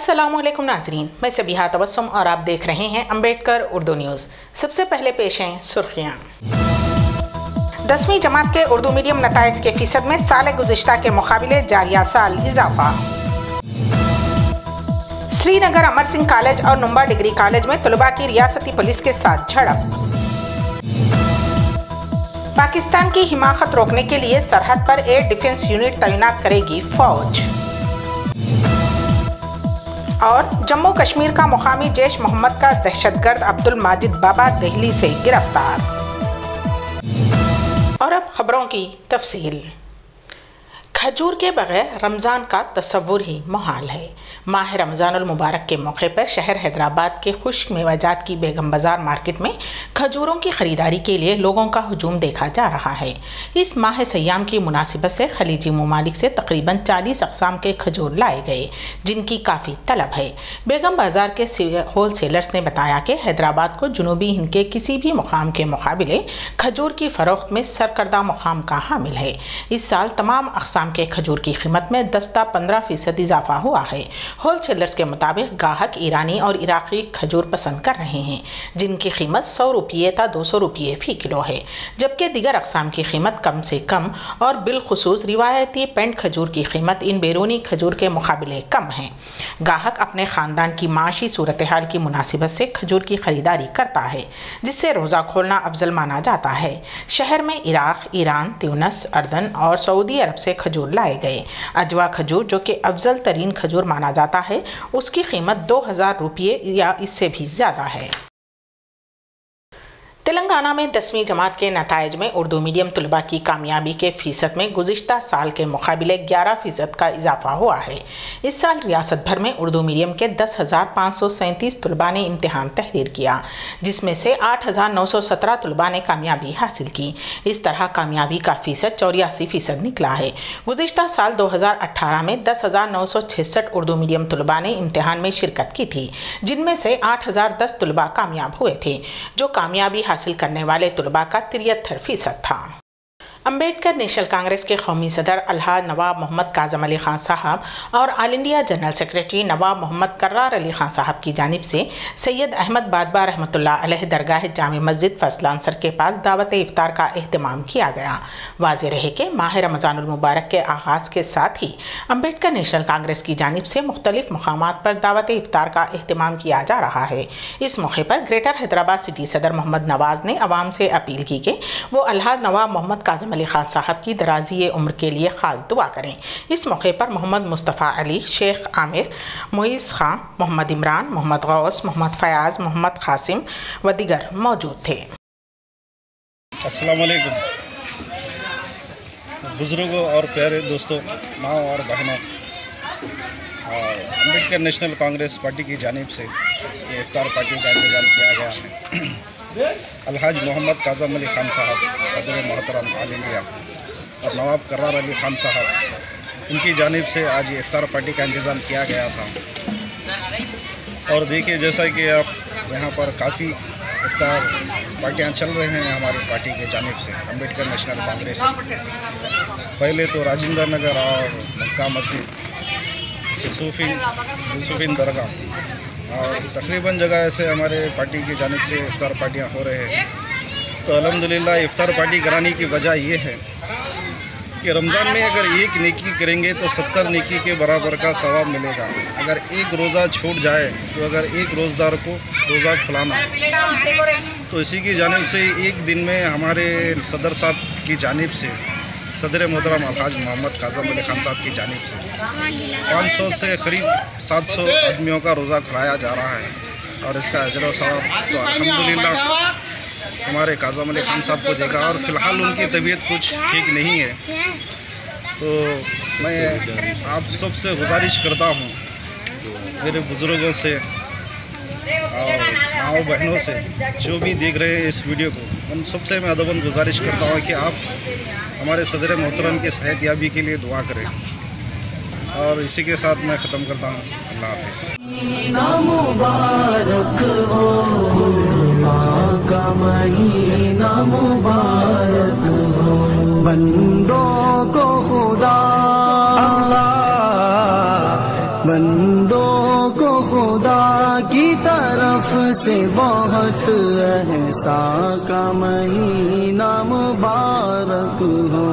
अस्सलामुअलैकुम नाजरीन, मैं सबिहा तबस्सुम और आप देख रहे हैं अम्बेडकर उर्दू न्यूज़। सबसे पहले पेश हैं सुर्खियाँ। 10वीं जमात के उर्दू मीडियम नताइज के फीसद में साल गुज़िश्ता के मुकाबले जारिया साल इजाफा। श्रीनगर अमर सिंह कॉलेज और नुम्बा डिग्री कॉलेज में तलबा की रियासती पुलिस के साथ झड़प। पाकिस्तान की हिमाकत रोकने के लिए सरहद पर एयर डिफेंस यूनिट तैनात करेगी फौज। और जम्मू कश्मीर का मुकामी जैश मोहम्मद का दहशतगर्द अब्दुल माजिद बाबा दिल्ली से गिरफ्तार। और अब खबरों की तफसील। खजूर के बगैर रमज़ान का तस्वुर ही मुहाल है। माह रमज़ानुल मुबारक के मौके पर शहर हैदराबाद के खुश्क मेवाजात की बेगम बाज़ार मार्केट में खजूरों की ख़रीदारी के लिए लोगों का हुजूम देखा जा रहा है। इस माह सयाम की मुनासिबत से खलीजी ममालिक से तकरीबन 40 अक़साम के खजूर लाए गए, जिनकी काफ़ी तलब है। बेगम बाज़ार के होल सेलर्स ने बताया कि हैदराबाद को जुनूबी हिंद के किसी भी मुकाम के मुकाबले खजूर की फ़रोख्त में सरकर्दा मुकाम का हामिल है। इस साल तमाम अक़साम के खजूर की कीमत में 10-15% इजाफा हुआ है। होल सेलर्स के मुताबिक ग्राहक ईरानी और इराकी खजूर पसंद कर रहे हैं, जिनकी कीमत 100 रुपये था 200 रुपये फ़ी किलो है, जबकि दीगर अक़साम की कीमत कम से कम और बिलखुसूस रिवायती पेंट खजूर की कीमत इन बैरूनी खजूर के मुकाबले कम है। ग्राहक अपने ख़ानदान की माशी सूरत हाल की मुनासिबत से खजूर की ख़रीदारी करता है, जिससे रोज़ा खोलना अफजल माना जाता है। शहर में इराक, ईरान, त्यूनिस, अर्दन और सऊदी अरब से खजूर लाए गए। अजवा खजूर, जो कि अफजल तरीन खजूर माना जाता है, उसकी कीमत 2000 रुपये या इससे भी ज़्यादा है। तेलंगाना में 10वीं जमात के नताइज में उर्दू मीडियम तलबा की कामयाबी के फ़ीसद में गुज़िश्ता साल के मुकाबले 11% का इजाफा हुआ है। इस साल रियासत भर में उर्दू मीडियम के 10,537 तलबा ने इम्तिहान तहरीर किया, जिसमें से 8,917 तलबा ने कामयाबी हासिल की। इस तरह कामयाबी का फ़ीसद 84% निकला है। गुज़िश्ता साल 2018 में 10,966 उर्दू मीडियम तलबा ने इम्तिहान में शिरकत की थी, जिनमें से 8,010 तलबा कामयाब हुए थे, जो कामयाबी हासिल करने वाले तलबा का 73% था। अम्बेडकर नेशनल कांग्रेस के कौमी सदर अलहाज नवाब मोहम्मद काज़म अली खान साहब और all India general secretary Nawab Mohammad Karrar Ali Khan sahab की जानिब से सैयद अहमद बादबा रहमतुल्लाह अलैह दरगाह जामे मस्जिद फजल आंसर के पास दावत इफ्तार का एहतमाम किया गया। वाज़ेह रहे कि माह रमज़ानुल मुबारक के आगाज़ के साथ ही अम्बेडकर नेशनल कांग्रेस की जानिब से मुख्तलिफ मकामात पर दावत इफ्तार का एहतमाम किया जा रहा है। इस मौके पर ग्रेटर हैदराबाद सिटी सदर मोहम्मद नवाज़ ने अवाम से अपील की कि वो अलहाज नवाब मोहम्मद काज़म अली खान साहब की दराज़ी उम्र के लिए ख़ास दुआ करें। इस मौके पर मोहम्मद मुस्तफ़ा अली, शेख आमिर, मोइज़ खां, मोहम्मद इमरान, मोहम्मद गौस, मोहम्मद फ़याज़, मोहम्मद क़ासिम व दीगर मौजूद थे। अस्सलाम वालेकुम बुज़ुर्गों और प्यारे दोस्तों, माँ और बहनों, अम्बेडकर नेशनल कांग्रेस पार्टी की जानिब से ये इफ्तार पार्टी का इंतज़ाम किया गया है। अलहाज मोहम्मद काज़म अली खान साहब सदर मोहतरम ऑल इंडिया और नवाब कर्रार अली खान साहब, इनकी जानिब से आज ये इफ्तार पार्टी का इंतज़ाम किया गया था। और देखिए, जैसा कि आप यहाँ पर काफ़ी इफ्तार पार्टियाँ चल रहे हैं हमारी पार्टी के जानिब से, अम्बेडकर नेशनल कांग्रेस। पहले तो राजेंद्र नगर और मक्का मस्जिद, यूसुफिन दरगाह और तकरीबन जगह ऐसे हमारे पार्टी की जानिब से इफ्तार पार्टियाँ हो रहे हैं। तो अल्हम्दुलिल्लाह इफ्तार पार्टी कराने की वजह ये है कि रमज़ान में अगर एक नेकी करेंगे तो 70 नेकी के बराबर का सवाब मिलेगा। अगर एक रोज़ा छूट जाए तो अगर एक रोज़दार को रोज़ा खुलाना, तो इसी की जानिब से एक दिन में हमारे सदर साहब की जानिब से, सदर मोहतरम अलहाज मोहम्मद काज़म अली खान साहब की जानिब से 500 से करीब 700 आदमियों का रोज़ा खुलाया जा रहा है। और इसका अजर व सवाब तो अल्हम्दुलिल्लाह हमारे काज़म अली खान साहब को देगा। और फ़िलहाल उनकी तबीयत कुछ ठीक नहीं है, तो मैं आप सबसे गुजारिश करता हूँ, मेरे बुज़ुर्गों से और माओ बहनों से, जो भी देख रहे हैं इस वीडियो को, उन सबसे मैं अदबन गुजारिश करता हूँ कि आप हमारे सदर मोहतरम की सेहतयाबी के लिए दुआ करें। और इसी के साथ मैं ख़त्म करता हूँ। अल्लाह हाफ़िज़। बंदों को खुदा, बंदों को से बहुत एहसान का महीना मुबारक हो।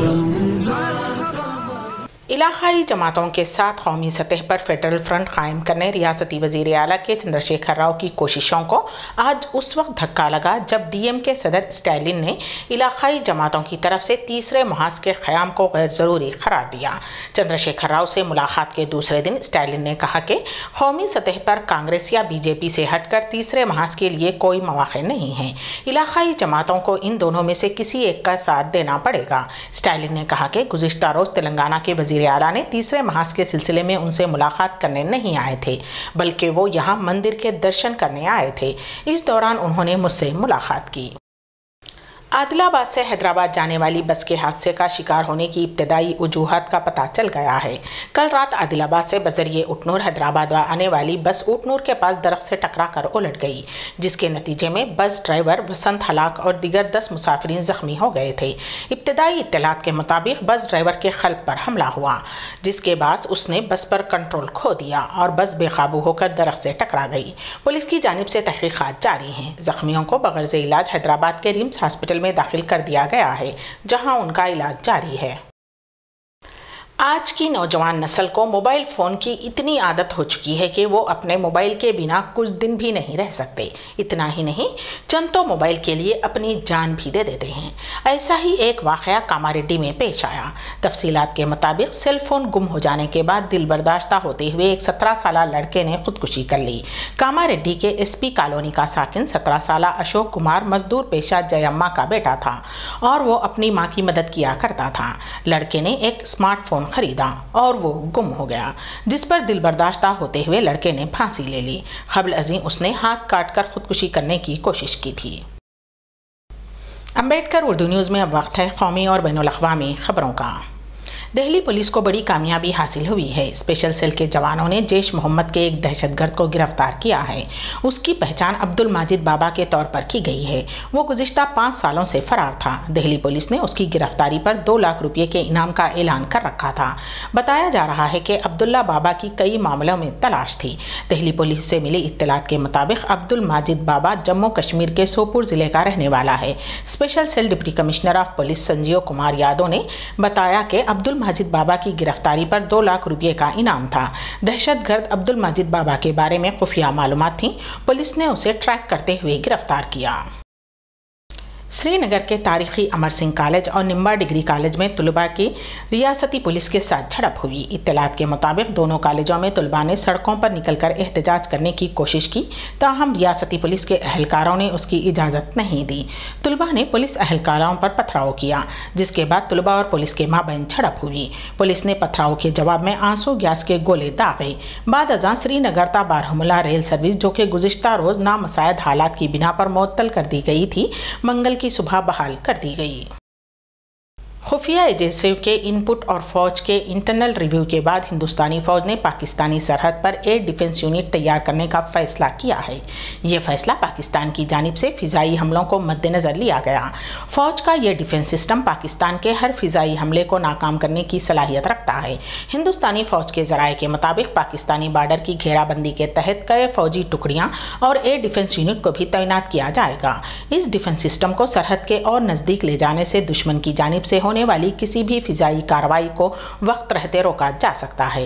इलाकाई जमातों के साथ कौमी सतह पर फेडरल फ्रंट कायम करने रियासती वजीर आला के चंद्रशेखर राव की कोशिशों को आज उस वक्त धक्का लगा जब डीएम के सदर स्टालिन ने इलाकाई जमातों की तरफ से तीसरे महाज के क़याम को गैर ज़रूरी करार दिया। चंद्रशेखर राव से मुलाकात के दूसरे दिन स्टालिन ने कहा कि कौमी सतह पर कांग्रेस या बीजेपी से हटकर तीसरे महाज के लिए कोई मौक़ा नहीं है। इलाकाई जमातों को इन दोनों में से किसी एक का साथ देना पड़ेगा। स्टालिन ने कहा कि गुज़िश्ता रोज़ तेलंगाना के वज़ीर आला ने तीसरे महाज के सिलसिले में उनसे मुलाकात करने नहीं आए थे, बल्कि वो यहाँ मंदिर के दर्शन करने आए थे। इस दौरान उन्होंने मुझसे मुलाकात की। आदिलाबाद से हैदराबाद जाने वाली बस के हादसे का शिकार होने की इब्तदाई वजूहात का पता चल गया है। कल रात आदिलाबाद से बजरिए उटनूर हैदराबाद आने वाली बस उटनूर के पास दरख्त से टकराकर उलट गई, जिसके नतीजे में बस ड्राइवर वसंत हलाक और दीगर 10 मुसाफिरीन जख्मी हो गए थे। इब्तदाई इत्तलात के मुताबिक बस ड्राइवर के क़ल्ब पर हमला हुआ, जिसके बाद उसने बस पर कंट्रोल खो दिया और बस बेकाबू होकर दरख्त से टकरा गई। पुलिस की जानिब से तहकीकात जारी हैं। जख्मियों को बगैर इलाज हैदराबाद के रिम्स हॉस्पिटल में दाखिल कर दिया गया है, जहां उनका इलाज जारी है। आज की नौजवान नस्ल को मोबाइल फ़ोन की इतनी आदत हो चुकी है कि वो अपने मोबाइल के बिना कुछ दिन भी नहीं रह सकते। इतना ही नहीं, चंद तो मोबाइल के लिए अपनी जान भी दे देते हैं। ऐसा ही एक वाक़या कामारेड्डी में पेश आया। तफसीलात के मुताबिक सेल फ़ोन गुम हो जाने के बाद दिल बर्दाश्ता होते हुए एक 17 साला लड़के ने खुदकुशी कर ली। कामारेड्डी के एसपी कॉलोनी का साकिन 17 साला अशोक कुमार मजदूर पेशा जयम्मा का बेटा था और वो अपनी माँ की मदद किया करता था। लड़के ने एक स्मार्टफोन खरीदा और वो गुम हो गया, जिस पर दिल बर्दाश्ता होते हुए लड़के ने फांसी ले ली। क़ब्ल अज़ीं उसने हाथ काटकर खुदकुशी करने की कोशिश की थी। अम्बेडकर उर्दू न्यूज़ में अब वक्त है कौमी और बैनुल-अक़वामी खबरों का। दिल्ली पुलिस को बड़ी कामयाबी हासिल हुई है। स्पेशल सेल के जवानों ने जैश मोहम्मद के एक दहशतगर्द को गिरफ्तार किया है। उसकी पहचान अब्दुल माजिद बाबा के तौर पर की गई है। वो गुज़िश्ता 5 सालों से फरार था। दिल्ली पुलिस ने उसकी गिरफ्तारी पर 2 लाख रुपये के इनाम का ऐलान कर रखा था। बताया जा रहा है कि अब्दुल्ला बाबा की कई मामलों में तलाश थी। दिल्ली पुलिस से मिली इत्तलात के मुताबिक अब्दुल माजिद बाबा जम्मू कश्मीर के सोपुर ज़िले का रहने वाला है। Special cell deputy commissioner of police Sanjeev Kumar Yadav ने बताया कि अब्दुल माजिद बाबा की गिरफ्तारी पर 2 लाख रुपये का इनाम था। दहशतगर्द अब्दुल माजिद बाबा के बारे में खुफिया मालूमात थी। पुलिस ने उसे ट्रैक करते हुए गिरफ्तार किया। श्रीनगर के तारीखी अमर सिंह कॉलेज और निम्बा डिग्री कॉलेज में तलबा की रियासती पुलिस के साथ झड़प हुई। इत्तलात के मुताबिक दोनों कॉलेजों में तलबा ने सड़कों पर निकलकर एहतजाज करने की कोशिश की, ताहम रियासती पुलिस के अहलकारों ने उसकी इजाज़त नहीं दी। तलबा ने पुलिस अहलकारों पर पथराव किया, जिसके बाद तलबा और पुलिस के माबैन झड़प हुई। पुलिस ने पथराव के जवाब में आंसू गैस के गोले दागे। बाद अज़ां श्रीनगर ता बारहमुला रेल सर्विस, जो कि गुज़िश्ता रोज़ नामसायद हालात की बिना पर मुअत्तल कर दी गई थी, मंगल की सुबह बहाल कर दी गई। खुफिया एजेंसियों के इनपुट और फौज के इंटरनल रिव्यू के बाद हिंदुस्तानी फौज ने पाकिस्तानी सरहद पर एयर डिफेंस यूनिट तैयार करने का फैसला किया है। ये फैसला पाकिस्तान की जानिब से फ़िज़ाई हमलों को मद्देनज़र लिया गया। फौज का यह डिफेंस सिस्टम पाकिस्तान के हर फ़िज़ाई हमले को नाकाम करने की सलाहियत रखता है। हिंदुस्तानी फौज के ज़राए के मुताबिक पाकिस्तानी बार्डर की घेराबंदी के तहत कई फौजी टुकड़ियाँ और एयर डिफेंस यूनिट को भी तैनात किया जाएगा। इस डिफेंस सिस्टम को सरहद के और नज़दीक ले जाने से दुश्मन की जानिब से होने वाली किसी भी फिजाई कार्रवाई को वक्त रहते रोका जा सकता है।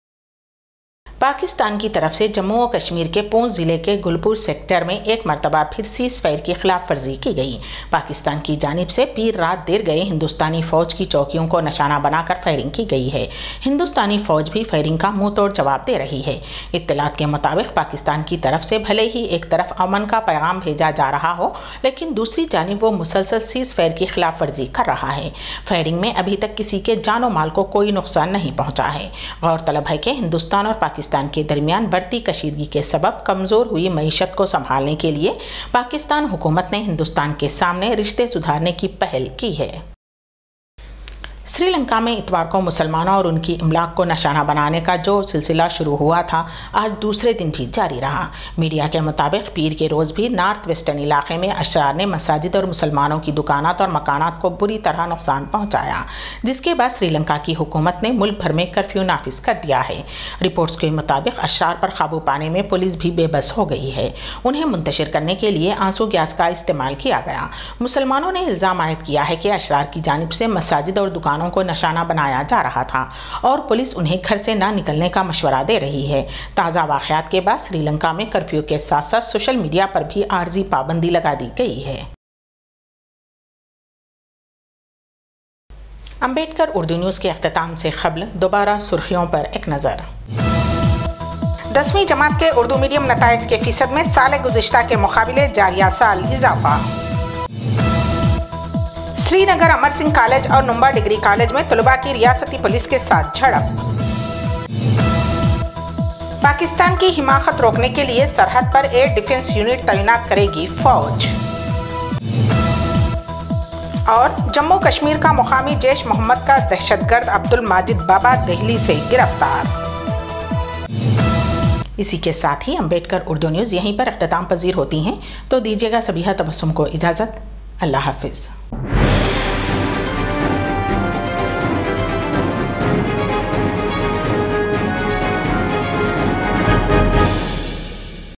पाकिस्तान की तरफ से जम्मू और कश्मीर के पूंछ ज़िले के गुलपुर सेक्टर में एक मरतबा फिर सीज़ फायर की खिलाफ वर्जी की गई। पाकिस्तान की जानिब से पीर रात देर गए हिंदुस्तानी फ़ौज की चौकियों को निशाना बनाकर फायरिंग की गई है। हिंदुस्तानी फ़ौज भी फायरिंग का मुंह तोड़ जवाब दे रही है। इत्तलात के मुताबिक पाकिस्तान की तरफ से भले ही एक तरफ अमन का पैगाम भेजा जा रहा हो, लेकिन दूसरी जानिब वो मुसलसल सीज़ फायर की खिलाफ वर्जी कर रहा है। फायरिंग में अभी तक किसी के जानो माल को कोई नुकसान नहीं पहुँचा है। गौरतलब है कि हिंदुस्तान और पाकिस्तान के दरमियान बढ़ती कशीदगी के सबब कमज़ोर हुई मईशत को संभालने के लिए पाकिस्तान हुकूमत ने हिंदुस्तान के सामने रिश्ते सुधारने की पहल की है। श्रीलंका में इतवार को मुसलमानों और उनकी इमलाक को निशाना बनाने का जो सिलसिला शुरू हुआ था आज दूसरे दिन भी जारी रहा। मीडिया के मुताबिक पीर के रोज़ भी नॉर्थ वेस्टर्न इलाके में अशरार ने मसाजिद और मुसलमानों की दुकानात और मकानात को बुरी तरह नुकसान पहुंचाया, जिसके बाद श्रीलंका की हुकूमत ने मुल्क भर में कर्फ्यू नाफिज कर दिया है। रिपोर्ट्स के मुताबिक अशरार पर काबू पाने में पुलिस भी बेबस हो गई है। उन्हें मुंतशिर करने के लिए आंसू गैस का इस्तेमाल किया गया। मुसलमानों ने इल्ज़ाम आयद किया है कि अशरार की जानिब से मसाजिद और दुकानों को निशाना बनाया जा रहा था और पुलिस उन्हें घर से ना निकलने का मशवरा दे रही है। ताज़ा वाक़यात के बाद श्रीलंका में कर्फ्यू के साथ साथ सोशल मीडिया पर भी आर्जी पाबंदी लगा दी गई है। अम्बेडकर उर्दू न्यूज़ के अख्ताम से क़ब्ल दोबारा सुर्खियों पर एक नज़र। 10वीं जमात के उर्दू मीडियम नताइज के फीसद में साल गुज़िश्ता के मुकाबले जारिया साल इजाफा। श्रीनगर अमर सिंह कॉलेज और नुम्बा डिग्री कॉलेज में तलबा की रियासती पुलिस के साथ झड़प। पाकिस्तान की हिमाकत रोकने के लिए सरहद पर एयर डिफेंस यूनिट तैनात करेगी फौज। और जम्मू कश्मीर का मुकामी जैश मोहम्मद का दहशतगर्द अब्दुल माजिद बाबा दिल्ली से गिरफ्तार। इसी के साथ ही अम्बेडकर उर्दू न्यूज़ यहीं पर अख्ताम पजीर होती हैं, तो दीजिएगा सबिहा तबस्सुम को इजाज़त। अल्लाह हाफिज़।